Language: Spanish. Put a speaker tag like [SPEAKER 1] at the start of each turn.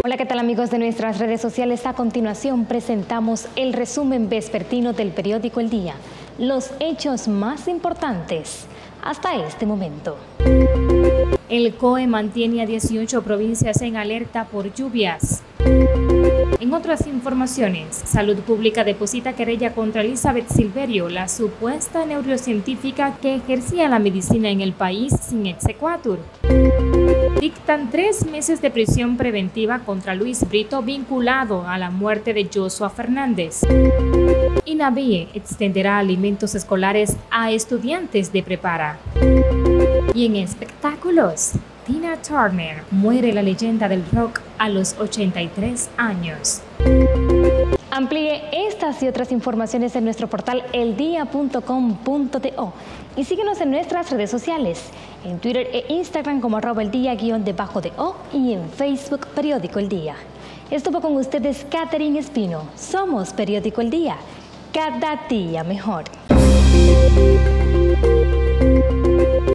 [SPEAKER 1] Hola, ¿qué tal amigos de nuestras redes sociales? A continuación presentamos el resumen vespertino del periódico El Día. Los hechos más importantes hasta este momento.
[SPEAKER 2] El COE mantiene a 18 provincias en alerta por lluvias. En otras informaciones, Salud Pública deposita querella contra Elizabeth Silverio, la supuesta neurocientífica que ejercía la medicina en el país sin exequatur. Dictan 3 meses de prisión preventiva contra Luis Brito vinculado a la muerte de Joshua Fernández. INAVIE extenderá alimentos escolares a estudiantes de prepara. Y en espectáculos, Tina Turner muere la leyenda del rock a los 83 años.
[SPEAKER 1] Amplíe estas y otras informaciones en nuestro portal eldia.com.do y síguenos en nuestras redes sociales, en Twitter e Instagram como @eldia_do y en Facebook Periódico El Día. Estuvo con ustedes Catherine Espino. Somos Periódico El Día, cada día mejor.